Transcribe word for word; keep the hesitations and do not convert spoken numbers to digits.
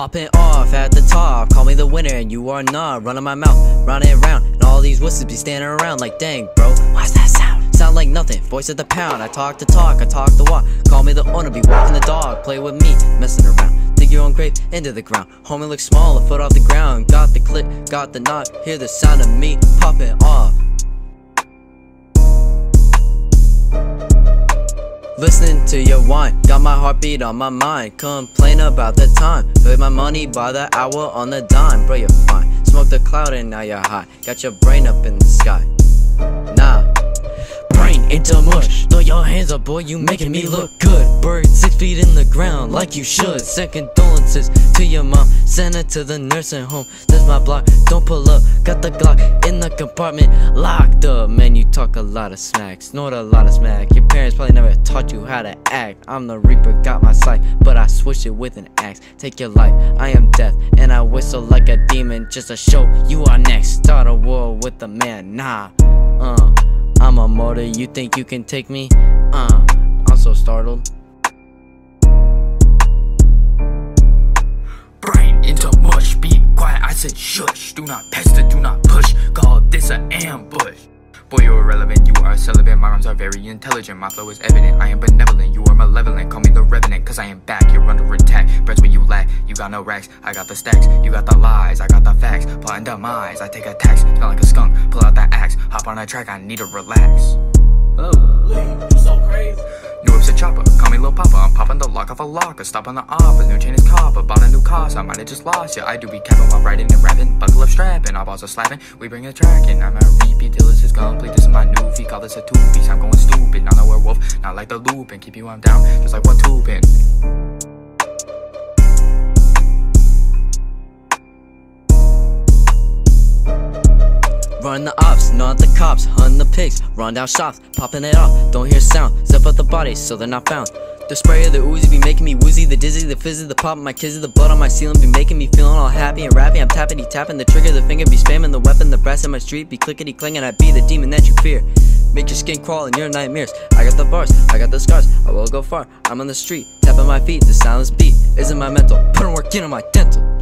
Popping off at the top, call me the winner and you are not. Running my mouth, round and round, and all these whistles be standing around like, dang bro, what's that sound? Sound like nothing, voice of the pound. I talk the talk, I talk the walk. Call me the owner, be walking the dog. Play with me, messing around. Dig your own grave into the ground. Homie look small, a foot off the ground. Got the clip, got the knock, hear the sound of me popping off. Listening to your whine, got my heartbeat on my mind. Complain about the time, pay my money by the hour on the dime. Bro, you're fine, smoke the cloud and now you're high. Got your brain up in the sky, nah. Brain into mush, throw your hands up boy, you making me look good. Buried six feet in the ground like you should. Send condolences to your mom, send her to the nursing home. That's my block, don't pull up, got the Glock in the compartment, locked up. Man, you talk a lot of smack, snort a lot of smack. Your parents probably never taught you how to act. I'm the reaper, got my sight, but I switched it with an axe. Take your life, I am death, and I whistle like a demon just to show you are next. Start a war with the man, nah, uh I'm a martyr, you think you can take me? Uh, I'm so startled. Brain into mush, be quiet, I said shush. Do not pester, do not push, call this an ambush. Boy, you're irrelevant, you are celibate. My rhymes are very intelligent, my flow is evident. I am benevolent, you are malevolent. Call me the revenant, cause I am back, you're under attack. Breads when you lack, you got no racks. I got the stacks, you got the lies, I got the facts. Plotting demise, I take attacks. Smell like a skunk, pull out the axe. Hop on a track, I need to relax. Oh, Lee, you so crazy. New whip's a chopper, call me Lil Papa. I'm popping the lock off a locker, stop on the offer. New chain is copper, bought a new Casa. I might have just lost ya, I do be capping while writing and rapping. Buckle up strapping, all balls are slapping. We bring the track in, I'm a repeat till this is complete. This is my new feat, call this a two-piece. I'm going stupid, not a werewolf, not like the loop. And keep you on down, just like one tubing. Run the ops, not the cops, hunt the pigs, run down shops, popping it off, don't hear sound, zip up the bodies so they're not found. The spray of the Uzi be making me woozy, the dizzy, the fizzy, the pop of my kizzy, the blood on my ceiling be making me feeling all happy and rappy. I'm tappity tapping the trigger, the finger be spamming the weapon, the brass in my street be clickety clanging. I be the demon that you fear, make your skin crawl in your nightmares. I got the bars, I got the scars, I will go far. I'm on the street, tapping my feet, the silence beat isn't my mental, putting work into my dental.